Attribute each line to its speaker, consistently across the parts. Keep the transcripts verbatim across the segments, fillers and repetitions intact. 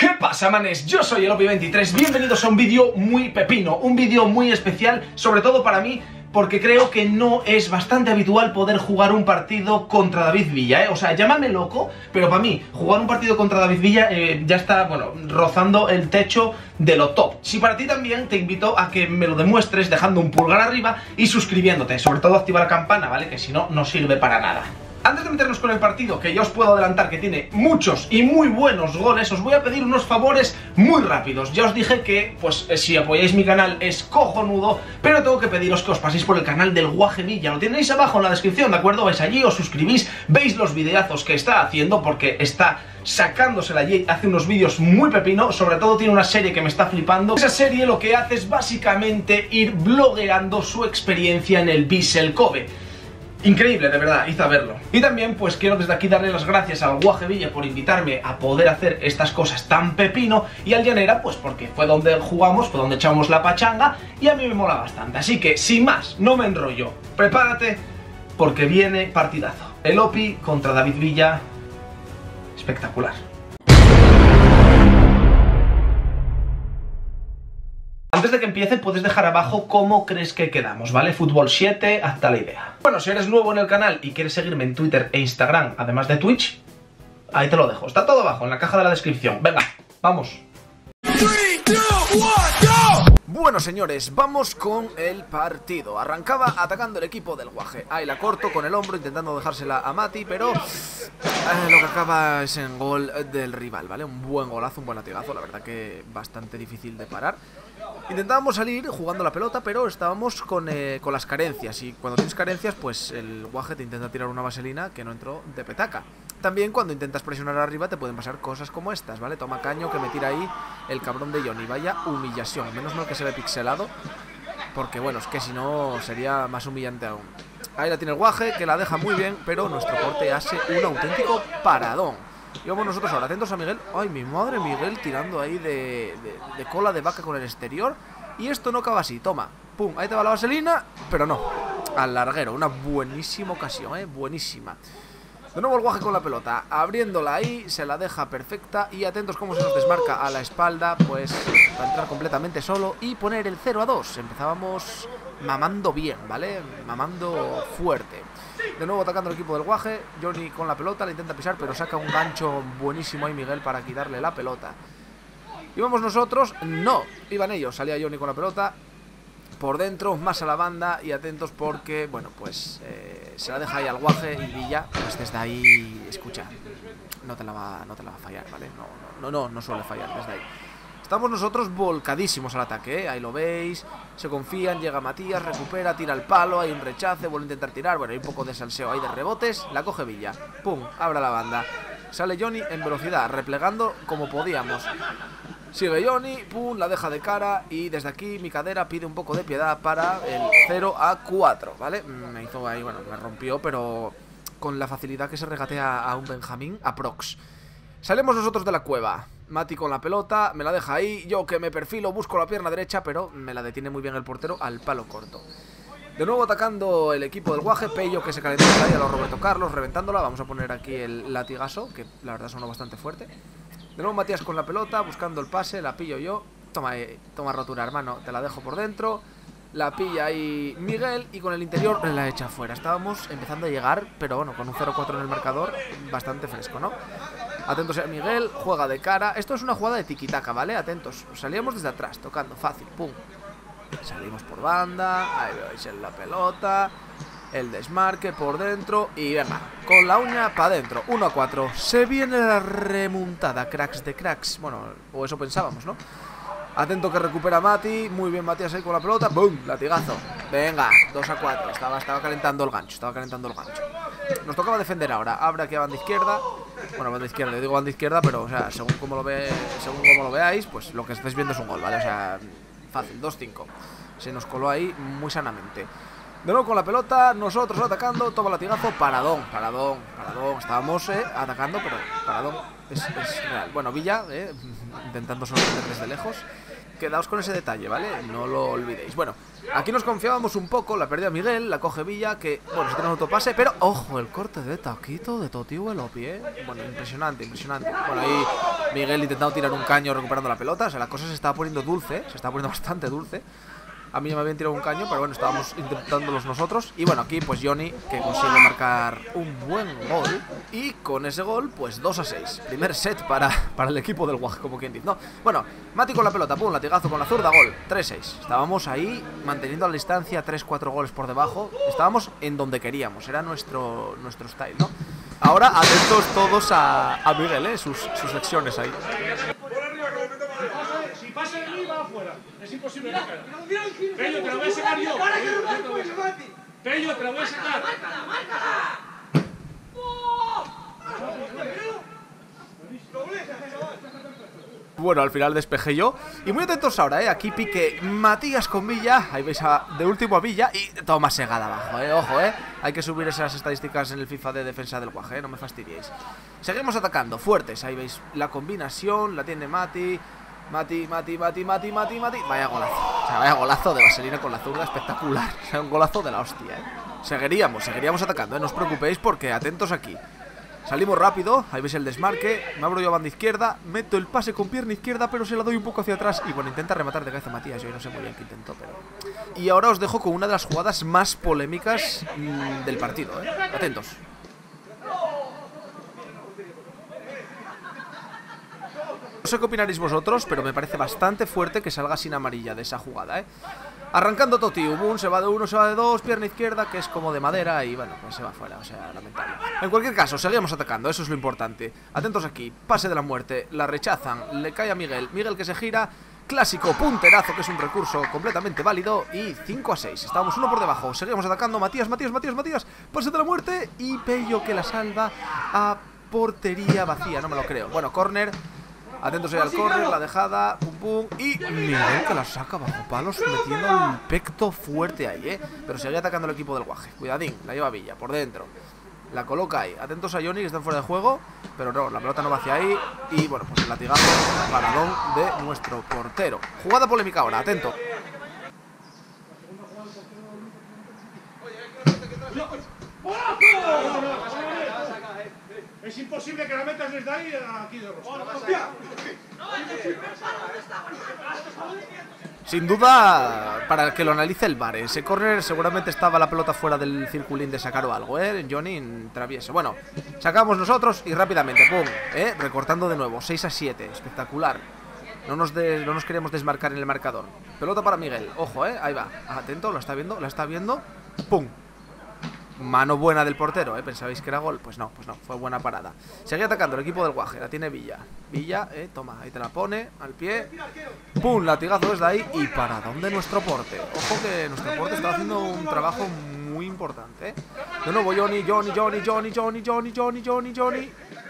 Speaker 1: ¿Qué pasa, manes? Yo soy el Opi veintitrés, bienvenidos a un vídeo muy pepino, un vídeo muy especial, sobre todo para mí, porque creo que no es bastante habitual poder jugar un partido contra David Villa, ¿eh? O sea, llámame loco, pero para mí, jugar un partido contra David Villa eh, ya está, bueno, rozando el techo de lo top. Si para ti también, te invito a que me lo demuestres dejando un pulgar arriba y suscribiéndote, sobre todo activa la campana, ¿vale? Que si no, no sirve para nada. Antes de meternos con el partido, que ya os puedo adelantar que tiene muchos y muy buenos goles, os voy a pedir unos favores muy rápidos. Ya os dije que, pues, si apoyáis mi canal es cojonudo, pero tengo que pediros que os paséis por el canal del Guaje Villa. Lo tenéis abajo en la descripción, ¿de acuerdo? Vais allí, os suscribís, veis los videazos que está haciendo, porque está sacándosela allí, hace unos vídeos muy pepino, sobre todo tiene una serie que me está flipando. Esa serie lo que hace es básicamente ir blogueando su experiencia en el Vissel Kobe. Increíble, de verdad, id a verlo. Y también, pues quiero desde aquí darle las gracias al Guaje Villa por invitarme a poder hacer estas cosas tan pepino, y al Llanera, pues porque fue donde jugamos, fue donde echamos la pachanga, y a mí me mola bastante. Así que, sin más, no me enrollo, prepárate, porque viene partidazo. El Opi contra David Villa, espectacular. Antes de que empiece, puedes dejar abajo cómo crees que quedamos, ¿vale? Fútbol siete, hazte la idea. Bueno, si eres nuevo en el canal y quieres seguirme en Twitter e Instagram, además de Twitch, ahí te lo dejo. Está todo abajo, en la caja de la descripción. Venga, vamos. tres, dos, uno, go. Bueno, señores, vamos con el partido. Arrancaba atacando el equipo del Guaje. Ahí la corto con el hombro, intentando dejársela a Mati, pero eh, lo que acaba es en gol del rival, ¿vale? Un buen golazo, un buen latigazo, la verdad que bastante difícil de parar. Intentábamos salir jugando la pelota, pero estábamos con, eh, con las carencias. Y cuando tienes carencias, pues el Guaje te intenta tirar una vaselina que no entró de petaca. También cuando intentas presionar arriba te pueden pasar cosas como estas, ¿vale? Toma caño que me tira ahí el cabrón de Johnny. Vaya humillación, menos mal que se ve pixelado, porque bueno, es que si no sería más humillante aún. Ahí la tiene el Guaje, que la deja muy bien, pero nuestro corte hace un auténtico paradón. Y vamos nosotros ahora, atentos a Miguel. Ay, mi madre, Miguel tirando ahí de, de, de cola de vaca con el exterior. Y esto no acaba así, toma, pum, ahí te va la vaselina, pero no, al larguero. Una buenísima ocasión, eh, buenísima. De nuevo el Guaje con la pelota, abriéndola ahí, se la deja perfecta. Y atentos cómo se nos desmarca a la espalda, pues para entrar completamente solo y poner el cero a dos. Empezábamos mamando bien, ¿vale? Mamando fuerte. De nuevo atacando el equipo del Guaje. Johnny con la pelota, le intenta pisar, pero saca un gancho buenísimo ahí Miguel para quitarle la pelota. ¿Íbamos nosotros? No, iban ellos. Salía Johnny con la pelota por dentro, más a la banda. Y atentos porque, bueno, pues eh, se la deja ahí al Guaje. Y Villa, pues desde ahí, escucha, no te la va, no te la va a fallar, ¿vale? No, no, no, no, no suele fallar desde ahí. Estamos nosotros volcadísimos al ataque, ¿eh? Ahí lo veis, se confían, llega Matías, recupera, tira el palo, hay un rechace, vuelve a intentar tirar, bueno, hay un poco de salseo ahí de rebotes, la coge Villa, pum, abre la banda, sale Johnny en velocidad, replegando como podíamos, sigue Johnny, pum, la deja de cara y desde aquí mi cadera pide un poco de piedad para el cero a cuatro, ¿vale? Me hizo ahí, bueno, me rompió, pero con la facilidad que se regatea a un Benjamín aprox. Salimos nosotros de la cueva. Mati con la pelota, me la deja ahí. Yo que me perfilo, busco la pierna derecha, pero me la detiene muy bien el portero al palo corto. De nuevo atacando el equipo del Guaje. Pello que se calentó ahí a los Roberto Carlos, reventándola. Vamos a poner aquí el latigazo, que la verdad sonó bastante fuerte. De nuevo Matías con la pelota, buscando el pase, la pillo yo. Toma, eh, toma rotura, hermano, te la dejo por dentro. La pilla ahí Miguel y con el interior la echa fuera. Estábamos empezando a llegar, pero bueno, con un cero cuatro en el marcador, bastante fresco, ¿no? Atentos a Miguel, juega de cara. Esto es una jugada de tiquitaca, ¿vale? Atentos, salíamos desde atrás, tocando, fácil, pum. Salimos por banda, ahí veis en la pelota. El desmarque por dentro y venga, con la uña para adentro, uno a cuatro. Se viene la remontada, cracks de cracks. Bueno, o eso pensábamos, ¿no? Atento que recupera Mati, muy bien Matías ahí con la pelota, ¡boom! Latigazo. Venga, dos a cuatro, estaba, estaba calentando el gancho, estaba calentando el gancho. Nos tocaba defender ahora, abre aquí a banda izquierda. Bueno, banda izquierda, yo digo banda izquierda, pero o sea, según como lo ve, según como lo veáis, pues lo que estáis viendo es un gol, ¿vale? O sea, fácil, dos cinco. Se nos coló ahí muy sanamente. De nuevo con la pelota, nosotros atacando, toma latigazo, paradón, paradón, paradón. Estábamos eh, atacando, pero paradón es, es real. Bueno, Villa, eh, intentando sorprender desde lejos.
Speaker 2: quedaos con ese detalle, ¿vale? No lo olvidéis. Bueno, aquí nos confiábamos un poco, la pérdida Miguel, la coge Villa, que, bueno, se tiene un autopase, pero, ojo, el corte de taquito de Totiu Elopi, ¿eh? Bueno, impresionante, impresionante. Bueno, ahí Miguel intentando tirar un caño recuperando la pelota, o sea, la cosa se estaba poniendo dulce, se estaba poniendo bastante dulce. A mí ya me habían tirado un caño, pero bueno, estábamos intentándolos nosotros. Y bueno, aquí pues Johnny, que consigue marcar un buen gol. Y con ese gol, pues dos a seis. Primer set para, para el equipo del Guaj, como quien dice. No, bueno, Mati con la pelota, pum, latigazo con la zurda, gol, tres seis. Estábamos ahí manteniendo la distancia, tres cuatro goles por debajo. Estábamos en donde queríamos, era nuestro, nuestro style, ¿no? Ahora atentos todos a, a Miguel, ¿eh? Sus, sus secciones ahí.
Speaker 3: Si pasa de mí, va afuera. Es imposible sacar. Pello, te la voy a sacar yo. Pello, te la voy a sacar.
Speaker 2: Bueno, al final despejé yo. Y muy atentos ahora, ¿eh? Aquí pique Matías con Villa. Ahí veis a, de último a Villa. Y toma segada abajo, ¿eh? Ojo, ¿eh? Hay que subir esas estadísticas en el FIFA de defensa del Guaje, ¿eh? No me fastidiéis. Seguimos atacando, fuertes. Ahí veis la combinación. La tiene Mati. Mati, Mati, Mati, Mati, Mati, Mati. Vaya golazo. O sea, vaya golazo de vaselina con la zurda. Espectacular. O sea, un golazo de la hostia, ¿eh? Seguiríamos, seguiríamos atacando, ¿eh? No os preocupéis porque atentos aquí. Salimos rápido, ahí veis el desmarque. Me abro yo a banda izquierda, meto el pase con pierna izquierda, pero se la doy un poco hacia atrás. Y bueno, intenta rematar de cabeza Matías. Yo no sé muy bien qué intentó, pero... Y ahora os dejo con una de las jugadas más polémicas mmm, del partido, ¿eh? Atentos. No sé qué opinaréis vosotros, pero me parece bastante fuerte que salga sin amarilla de esa jugada, ¿eh? Arrancando Totiu, boom, se va de uno, se va de dos, pierna izquierda, que es como de madera y bueno, pues se va fuera, o sea, lamentable. En cualquier caso, seguimos atacando, eso es lo importante. Atentos aquí, pase de la muerte, la rechazan, le cae a Miguel, Miguel que se gira, clásico punterazo, que es un recurso completamente válido y cinco a seis, estábamos uno por debajo, seguimos atacando, Matías, Matías, Matías, Matías, pase de la muerte y Pello que la salva a portería vacía, no me lo creo. Bueno, córner. Atentos ahí al córner, la dejada, pum pum. Y Miguel que la saca bajo palos, metiendo el pecto fuerte ahí, eh. Pero sigue atacando el equipo del Guaje. Cuidadín, la lleva Villa, por dentro. La coloca ahí. Atentos a Johnny, que están fuera de juego. Pero no, la pelota no va hacia ahí. Y bueno, pues el latigazo, paradón de nuestro portero. Jugada polémica ahora, atento.
Speaker 3: Es imposible que la metas desde ahí aquí de rostro.
Speaker 2: Sin duda, para que lo analice el V A R, ese córner seguramente estaba la pelota fuera del circulín de sacar o algo, ¿eh? Johnny en travieso. Bueno, sacamos nosotros y rápidamente, pum, ¿eh? Recortando de nuevo, seis a siete, espectacular. No nos, de, no nos queremos desmarcar en el marcador. Pelota para Miguel, ojo, ¿eh? Ahí va, atento, la está viendo, la está viendo, pum. Mano buena del portero, ¿eh? ¿Pensabais que era gol? Pues no, pues no, fue buena parada. Sigue atacando el equipo del Guaje, la tiene Villa. Villa, eh, toma, ahí te la pone, al pie. Pum, latigazo desde ahí y para dónde nuestro porte. Ojo que nuestro porte está haciendo un trabajo muy importante, ¿eh? De nuevo Johnny, Johnny, Johnny, Johnny, Johnny, Johnny, Johnny, Johnny, Johnny.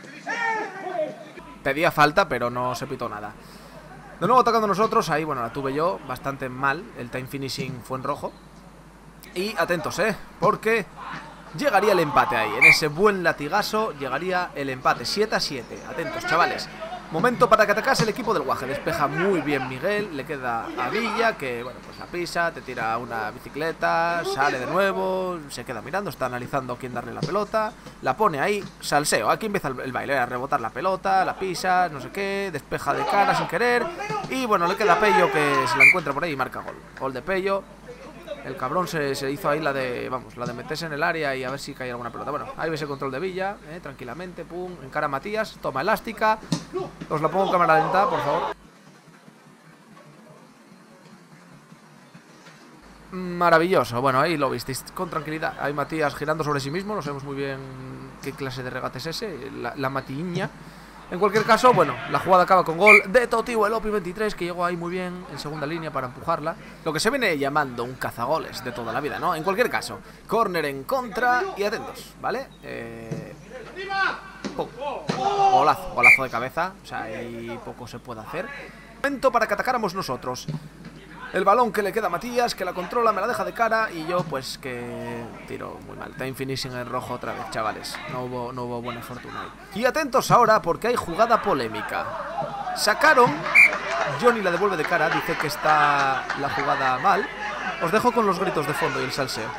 Speaker 2: Pedía falta, pero no se pitó nada. De nuevo atacando nosotros, ahí, bueno, la tuve yo bastante mal. El time finishing fue en rojo. Y atentos, eh, porque llegaría el empate ahí. En ese buen latigazo llegaría el empate, siete a siete. Atentos, chavales. Momento para que atacase el equipo del Guaje. Despeja muy bien Miguel, le queda a Villa, que bueno, pues la pisa, te tira una bicicleta, sale de nuevo, se queda mirando, está analizando a quién darle la pelota, la pone ahí, salseo. Aquí empieza el, el baile, a rebotar la pelota, la pisa, no sé qué, despeja de cara sin querer. Y bueno, le queda a Pello, que se la encuentra por ahí y marca gol. Gol de Pello. El cabrón se, se hizo ahí la de, vamos, la de meterse en el área y a ver si cae alguna pelota. Bueno, ahí ves el control de Villa, eh, tranquilamente, pum, encara a Matías, toma elástica. Os la pongo en cámara lenta, por favor. Maravilloso, bueno, ahí lo visteis con tranquilidad. Ahí Matías girando sobre sí mismo, no sabemos muy bien qué clase de regate es ese, la, la matiña. En cualquier caso, bueno, la jugada acaba con gol de Totiu Elopi veintitrés, que llegó ahí muy bien en segunda línea para empujarla. Lo que se viene llamando un cazagoles de toda la vida, ¿no? En cualquier caso, córner en contra y atentos, ¿vale? Eh... Oh. Golazo, golazo de cabeza, o sea, ahí poco se puede hacer. Momento para que atacáramos nosotros. El balón que le queda a Matías, que la controla, me la deja de cara y yo pues que tiro muy mal. Time finishing en rojo otra vez, chavales. No hubo, no hubo buena fortuna ahí. Y atentos ahora porque hay jugada polémica. Sacaron Johnny la devuelve de cara, dice que está la jugada mal. Os dejo con los gritos de fondo y el salseo.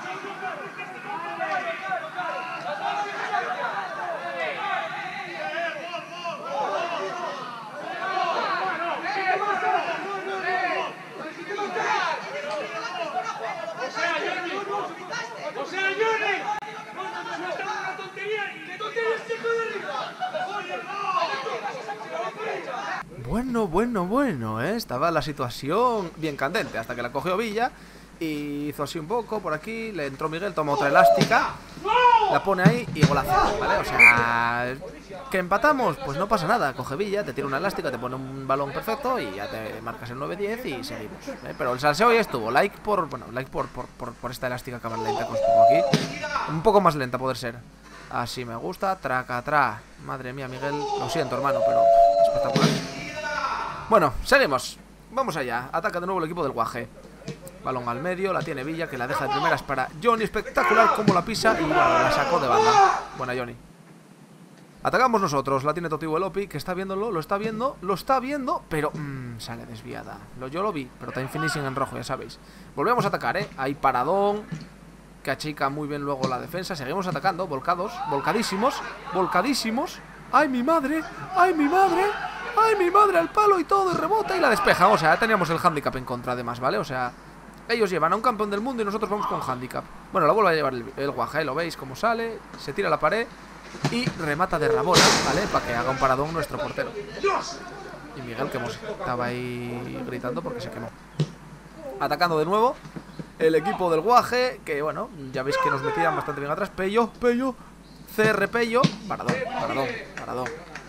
Speaker 2: Bueno, bueno, bueno, ¿eh? Estaba la situación bien candente hasta que la cogió Villa y hizo así un poco por aquí, le entró Miguel, toma otra elástica, la pone ahí y golazo, ¿vale? O sea, que empatamos, pues no pasa nada, coge Villa, te tira una elástica, te pone un balón perfecto y ya te marcas el nueve diez y seguimos, ¿eh? Pero el salseo ya estuvo, like por, bueno, like por, por, por, por esta elástica que más lenta que os pongo aquí, un poco más lenta poder ser. Así me gusta, traca, tra. Madre mía, Miguel, lo siento, hermano, pero espectacular. Bueno, seguimos. Vamos allá. Ataca de nuevo el equipo del Guaje. Balón al medio, la tiene Villa, que la deja de primeras para Johnny. Espectacular como la pisa y bueno, la sacó de banda. Buena, Johnny. Atacamos nosotros. La tiene Totiu Elopi, que está viéndolo, lo está viendo, lo está viendo, pero mmm, sale desviada. Lo, yo lo vi, pero time finishing en rojo, ya sabéis. Volvemos a atacar, ¿eh? Hay paradón, que achica muy bien luego la defensa. Seguimos atacando, volcados, volcadísimos, volcadísimos. ¡Ay, mi madre! ¡Ay, mi madre! ¡Ay, mi madre! Al palo y todo, y rebota y la despeja. O sea, ya teníamos el handicap en contra además, ¿vale? O sea, ellos llevan a un campeón del mundo y nosotros vamos con handicap. Bueno, la vuelve a llevar el, el Guaje, lo veis cómo sale, se tira a la pared y remata de rabola, ¿vale? Para que haga un paradón nuestro portero. Y Miguel, que estaba ahí gritando porque se quemó. Atacando de nuevo el equipo del Guaje, que bueno, ya veis que nos metían bastante bien atrás. Pello, Pello, C R Pello. Paradón, paradón, paradón.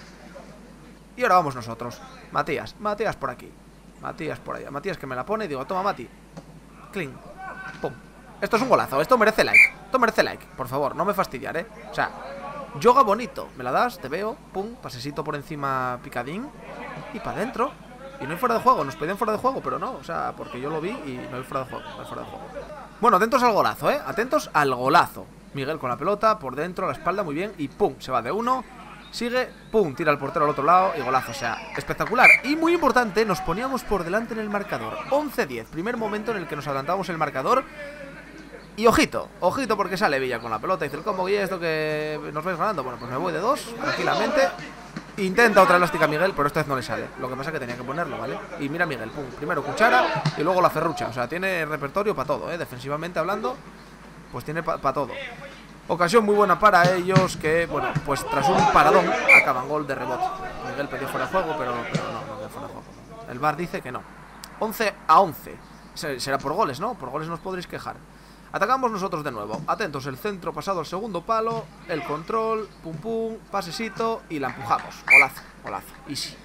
Speaker 2: Y ahora vamos nosotros. Matías, Matías por aquí, Matías por allá, Matías que me la pone y digo, toma Mati. Cling, pum. Esto es un golazo, esto merece like. Esto merece like, por favor, no me fastidiar, eh. O sea, yoga bonito, me la das, te veo, pum, pasecito por encima picadín y para adentro. Y no hay fuera de juego, nos pedían fuera de juego, pero no, o sea, porque yo lo vi y no hay fuera de juego, no hay fuera de juego. Bueno, atentos al golazo, eh, atentos al golazo. Miguel con la pelota, por dentro, a la espalda, muy bien, y pum, se va de uno. Sigue, pum, tira al portero al otro lado y golazo, o sea, espectacular. Y muy importante, nos poníamos por delante en el marcador, once diez, primer momento en el que nos adelantamos el marcador. Y ojito, ojito porque sale Villa con la pelota y dice, ¿cómo y esto que nos vais ganando? Bueno, pues me voy de dos, tranquilamente. Intenta otra elástica a Miguel, pero esta vez no le sale. Lo que pasa es que tenía que ponerlo, ¿vale? Y mira Miguel, pum, primero cuchara y luego la ferrucha. O sea, tiene repertorio para todo, ¿eh? Defensivamente hablando, pues tiene para pa todo. Ocasión muy buena para ellos que, bueno, pues tras un paradón acaban gol de rebote. Miguel pidió fuera de juego, pero, pero no, no, no fuera de juego. El V A R dice que no. once a once. Será por goles, ¿no? Por goles nos podréis quejar. Atacamos nosotros de nuevo. Atentos, el centro pasado al segundo palo, el control, pum pum, pasecito y la empujamos. Golazo, golazo, easy.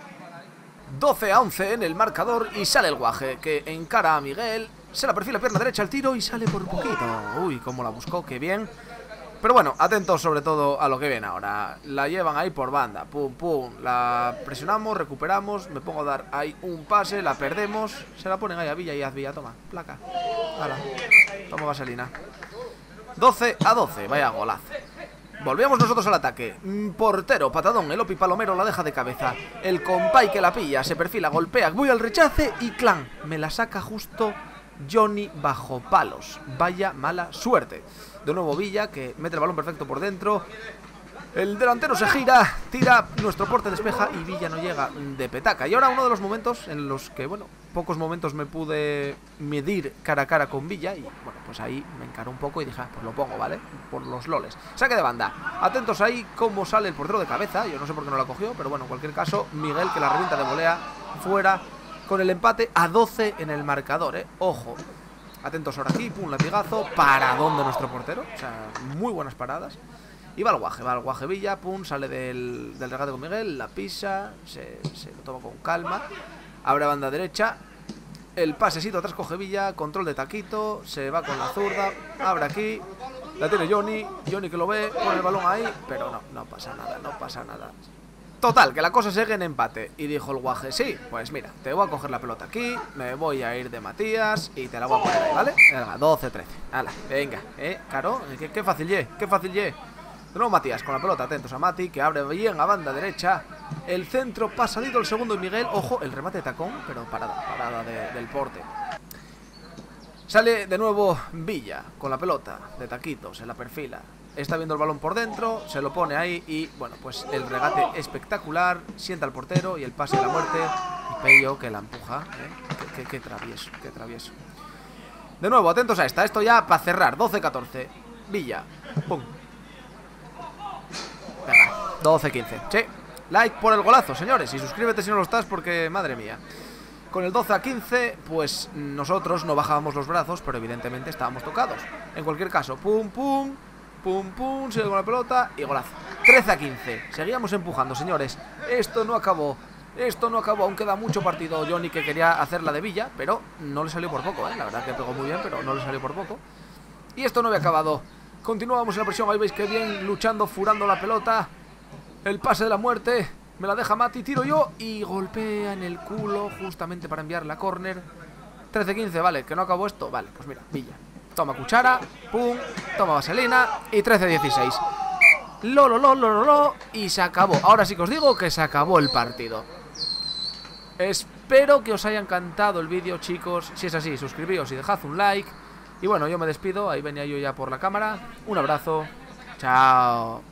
Speaker 2: doce a once en el marcador y sale el Guaje, que encara a Miguel, se la perfila pierna derecha al tiro y sale por poquito. Uy, cómo la buscó, qué bien. Pero bueno, atentos sobre todo a lo que viene ahora. La llevan ahí por banda, pum pum, la presionamos, recuperamos, me pongo a dar ahí un pase, la perdemos, se la ponen ahí a Villa y haz Villa, toma, placa. Hala, toma vaselina. doce a doce, vaya golazo. Volvíamos nosotros al ataque. Portero, patadón, el Opi Palomero la deja de cabeza. El compay que la pilla, se perfila, golpea, voy al rechace y clan. Me la saca justo Johnny bajo palos. Vaya mala suerte. De nuevo Villa, que mete el balón perfecto por dentro. El delantero se gira, tira, nuestro porte despeja y Villa no llega de petaca. Y ahora uno de los momentos en los que, bueno, pocos momentos me pude medir cara a cara con Villa. Y bueno, pues ahí me encaró un poco y dije, ah, pues lo pongo, ¿vale? Por los loles. Saque de banda. Atentos ahí cómo sale el portero de cabeza. Yo no sé por qué no la cogió, pero bueno, en cualquier caso, Miguel que la revienta de volea fuera con el empate a doce en el marcador, ¿eh? Ojo. Atentos ahora aquí, pum, latigazo. Paradón de nuestro portero. O sea, muy buenas paradas. Y va al Guaje, va al Guaje Villa, pum, sale del, del regate con Miguel, la pisa, se, se lo toma con calma, abre banda derecha, el pasecito atrás coge Villa, control de taquito, se va con la zurda, abre aquí, la tiene Johnny, Johnny que lo ve, pone el balón ahí, pero no, no pasa nada, no pasa nada. Total, que la cosa sigue en empate. Y dijo el Guaje, sí, pues mira, te voy a coger la pelota aquí, me voy a ir de Matías y te la voy a poner ahí, ¿vale? Venga, doce trece, hala, venga, eh, caro, qué, qué fácil ye, qué fácil ye. De nuevo Matías con la pelota, atentos a Mati, que abre bien a banda derecha. El centro pasadito el segundo y Miguel. Ojo, el remate de tacón, pero parada, parada de, del porte. Sale de nuevo Villa con la pelota de taquito, se la perfila. Está viendo el balón por dentro, se lo pone ahí y, bueno, pues el regate espectacular. Sienta al portero y el pase de la muerte. Y Pello que la empuja, ¿eh? Qué, qué, qué travieso, qué travieso. De nuevo, atentos a esta, esto ya para cerrar. Doce catorce, Villa, pum. Venga, doce quince, sí. Like por el golazo, señores, y suscríbete si no lo estás porque, madre mía. Con el doce a quince, pues nosotros no bajábamos los brazos, pero evidentemente estábamos tocados. En cualquier caso, pum, pum, pum, pum, sigue con la pelota y golazo. trece a quince, seguíamos empujando, señores. Esto no acabó, esto no acabó, aún queda mucho partido. Johnny que quería hacer la de Villa, pero no le salió por poco, ¿eh? La verdad que pegó muy bien, pero no le salió por poco. Y esto no había acabado. Continuamos en la presión, ahí veis que bien, luchando, furando la pelota. El pase de la muerte, me la deja Mati, tiro yo y golpea en el culo justamente para enviar la córner. trece quince, vale, que no acabó esto. Vale, pues mira, Villa. Toma cuchara, pum, toma vaselina y trece dieciséis. Lo, lo, lo, lo, lo, lo, y se acabó. Ahora sí que os digo que se acabó el partido. Espero que os haya encantado el vídeo, chicos. Si es así, suscribíos y dejad un like. Y bueno, yo me despido, ahí venía yo ya por la cámara. Un abrazo, chao.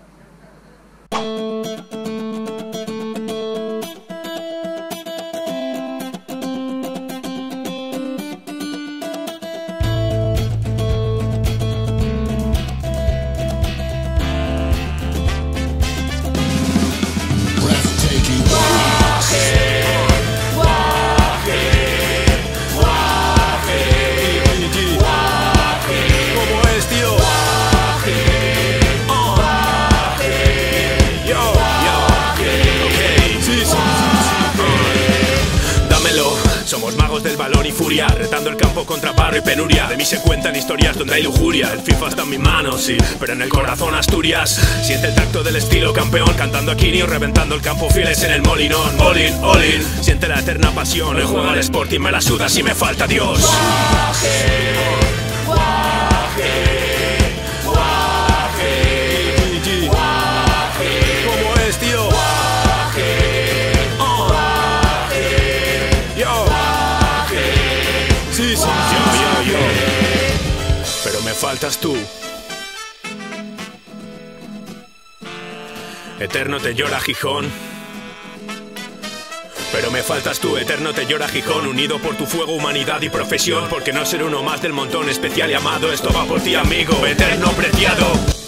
Speaker 4: Somos magos del balón y furia, retando el campo contra barro y penuria. De mí se cuentan historias donde hay lujuria. El FIFA está en mis manos, sí, pero en el corazón Asturias. Siente el tacto del estilo campeón, cantando a Kini o reventando el campo fieles en el molinón. All in, all in, siente la eterna pasión. El juego al Sporting me la suda si me falta Dios. Guaje, guaje, guaje, guaje. ¿Cómo es, tío? Guaje, oh. Yo, sí, sí, yo, yo, yo. Pero me faltas tú. Eterno te llora Gijón. Pero me faltas tú, eterno te llora Gijón. Unido por tu fuego, humanidad y profesión. Porque no ser uno más del montón especial y amado. Esto va por ti, amigo, eterno preciado.